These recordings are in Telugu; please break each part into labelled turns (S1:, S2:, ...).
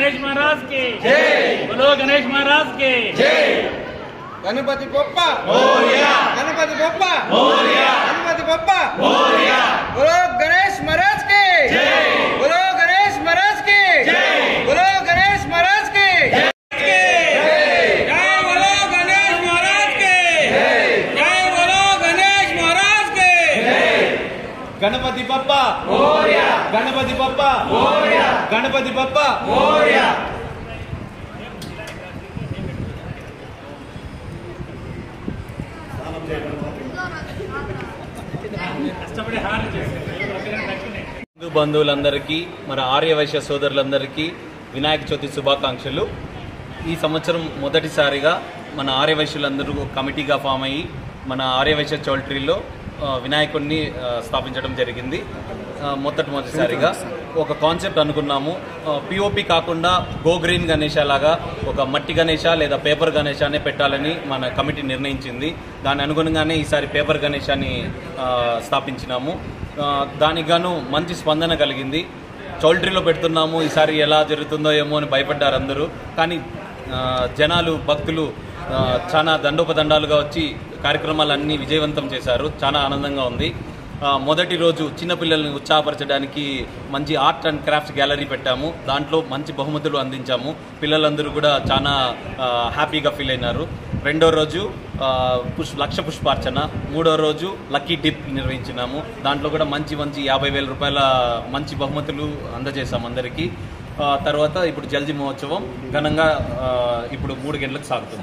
S1: गणेश महाराज के जय। बोलो गणेश महाराज के जय।
S2: गणपति बप्पा मोरया, गणपति बप्पा मोरया, गणपति बप्पा मोरया। बोलो गणेश महाराज के जय। बोलो गणेश महाराज के जय। बोलो गणेश महाराज के जय। जय बोलो गणेश महाराज के जय। जय बोलो गणेश महाराज के जय।
S3: गणपति बप्पा मोरया, गणपति बप्पा मोरया, गणपति बप्पा मोरया।
S4: హిందూ బంధువులందరికీ మన ఆర్యవైశ్య సోదరులందరికీ వినాయక చవితి శుభాకాంక్షలు. ఈ సంవత్సరం మొదటిసారిగా మన ఆర్యవైశ్యులందరూ కమిటీగా ఫామ్ అయ్యి మన ఆర్యవైశ్య చౌల్ట్రీలో వినాయకుడిని స్థాపించడం జరిగింది. మొదటిసారిగా ఒక కాన్సెప్ట్ అనుకున్నాము. పిఓపి కాకుండా గో గ్రీన్ గణేష లాగా ఒక మట్టి గణేష లేదా పేపర్ గణేశాన్ని పెట్టాలని మన కమిటీ నిర్ణయించింది. దాని అనుగుణంగానే ఈసారి పేపర్ గణేశాన్ని స్థాపించినాము. దానికి గాను మంచి స్పందన కలిగింది. చౌల్ట్రీలో పెడుతున్నాము, ఈసారి ఎలా జరుగుతుందో ఏమో అని భయపడ్డారు అందరూ. కానీ జనాలు భక్తులు చాలా దండోపదండాలుగా వచ్చి కార్యక్రమాలన్నీ విజయవంతం చేశారు. చాలా ఆనందంగా ఉంది. మొదటి రోజు చిన్నపిల్లల్ని ఉత్సాహపరచడానికి మంచి ఆర్ట్ అండ్ క్రాఫ్ట్స్ గ్యాలరీ పెట్టాము. దాంట్లో మంచి బహుమతులు అందించాము. పిల్లలందరూ కూడా చాలా హ్యాపీగా ఫీల్ అయినారు. రెండో రోజు లక్ష పుష్పార్చన, మూడో రోజు లక్కీ డిప్ నిర్వహించినాము. దాంట్లో కూడా మంచి 50,000 రూపాయల మంచి బహుమతులు అందజేశాము అందరికీ. తర్వాత ఇప్పుడు జల్జీ మహోత్సవం ఘనంగా ఇప్పుడు 3 గంటలకు సాగుతుంది.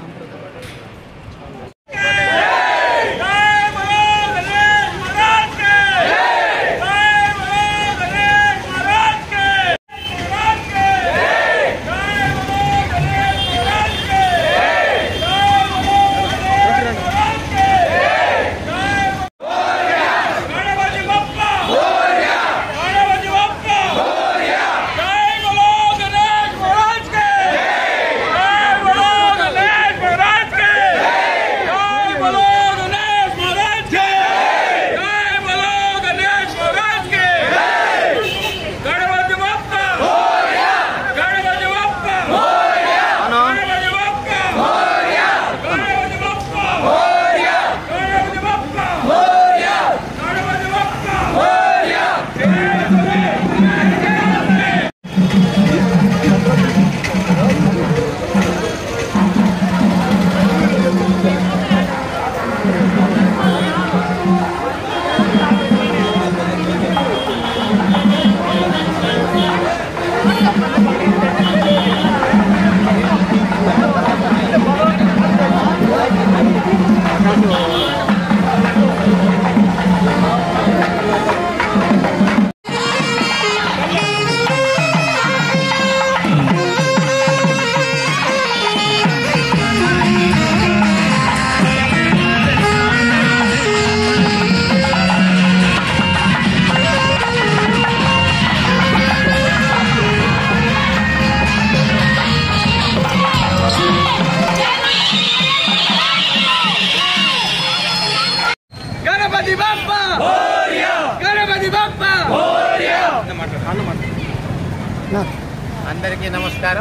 S5: అందరికీ నమస్కారం.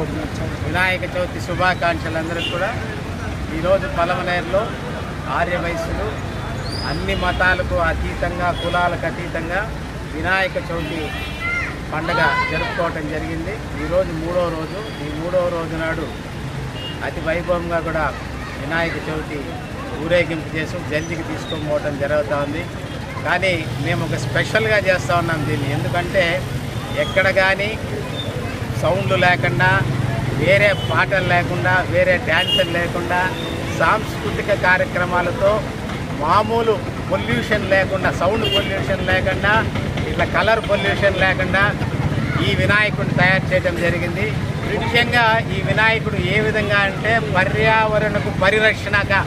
S5: వినాయక చవితి శుభాకాంక్షలు అందరికీ కూడా. ఈరోజు పలమనేరులో ఆర్యవైశ్యులు అన్ని మతాలకు అతీతంగా, కులాలకు అతీతంగా వినాయక చవితి పండుగ జరుపుకోవటం జరిగింది. ఈరోజు 3వ రోజు. ఈ 3వ రోజు నాడు అతి వైభవంగా కూడా వినాయక చవితి ఊరేగింపు చేసి జల్జికి తీసుకొని పోవటం జరుగుతూ ఉంది. కానీ మేము ఒక స్పెషల్గా చేస్తూ ఉన్నాం దీన్ని. ఎందుకంటే ఎక్కడ కానీ సౌండ్లు లేకుండా, వేరే పాటలు లేకుండా, వేరే డ్యాన్సులు లేకుండా, సాంస్కృతిక కార్యక్రమాలతో మామూలు పొల్యూషన్ లేకుండా, సౌండ్ పొల్యూషన్ లేకుండా, ఇట్లా కలర్ పొల్యూషన్ లేకుండా ఈ వినాయకుడిని తయారు చేయడం జరిగింది. ముఖ్యంగా ఈ వినాయకుడు ఏ విధంగా అంటే పర్యావరణకు పరిరక్షణగా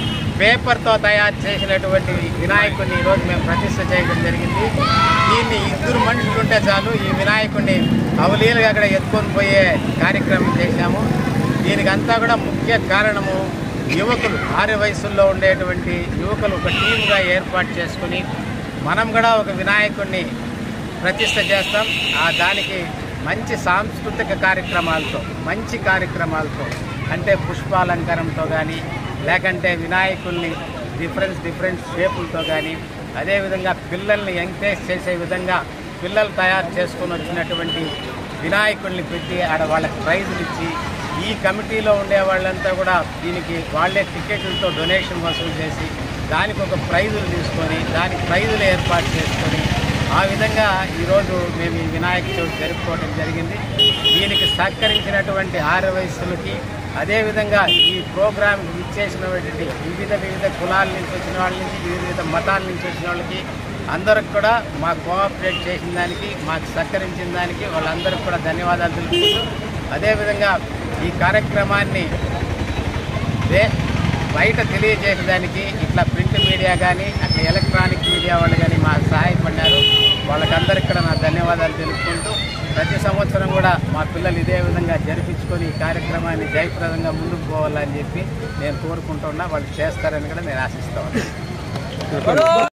S5: పేపర్తో తయారు చేసినటువంటి వినాయకుడిని ఈరోజు మేము ప్రతిష్ఠ చేయడం జరిగింది. దీన్ని 2 మనుషులు ఉంటే చాలు ఈ వినాయకుడిని అవలీలుగా అక్కడ ఎత్తుకొని పోయే కార్యక్రమం చేశాము. దీనికంతా కూడా ముఖ్య కారణము యువకులు, ఆర్యవయస్సుల్లో ఉండేటువంటి యువకులు ఒక టీమ్గా ఏర్పాటు చేసుకుని మనం కూడా ఒక వినాయకుడిని ప్రతిష్ఠ చేస్తాం. దానికి మంచి సాంస్కృతిక కార్యక్రమాలతో అంటే పుష్పాలంకరణతో కానీ లేకంటే వినాయకుల్ని డిఫరెంట్ షేపులతో కానీ అదేవిధంగా పిల్లల్ని ఎంకరేజ్ చేసే విధంగా పిల్లలు తయారు చేసుకొని వచ్చినటువంటి వినాయకుల్ని పెట్టి ఆడ వాళ్ళకి ప్రైజులు ఇచ్చి ఈ కమిటీలో ఉండే వాళ్ళంతా కూడా దీనికి వాళ్ళే టికెట్లతో డొనేషన్ వసూలు చేసి దానికి ఒక ప్రైజులు తీసుకొని దానికి ప్రైజులు ఏర్పాటు చేసుకొని ఆ విధంగా ఈరోజు మేము ఈ వినాయక చవితి జరుపుకోవడం జరిగింది. దీనికి సహకరించినటువంటి ఆర్యవైశ్యులకి అదేవిధంగా ఈ ప్రోగ్రాం ఇచ్చేసినటువంటి వివిధ కులాల నుంచి వచ్చిన వాళ్ళ నుంచి వివిధ మతాల నుంచి వచ్చిన వాళ్ళకి అందరికి కూడా మాకు కోఆపరేట్ చేసిన దానికి మాకు సహకరించిన దానికి వాళ్ళందరికీ కూడా ధన్యవాదాలు తెలుపుతూ అదేవిధంగా ఈ కార్యక్రమాన్ని బయట తెలియజేయడానికి ఇట్లా ప్రింట్ మీడియా కానీ అట్లా ఎలక్ట్రానిక్ మీడియా వాళ్ళు కానీ మాకు సహాయపడినారు. వాళ్ళకందరికీ కూడా నా ధన్యవాదాలు తెలుపుకుంటూ ప్రతి సంవత్సరం కూడా మా పిల్లలు ఇదే విధంగా జరిపించుకొని ఈ కార్యక్రమాన్ని జయప్రదంగా ముందుకు పోవాలని చెప్పి నేను కోరుకుంటున్నా. వాళ్ళు చేస్తారని కూడా నేను ఆశిస్తాను.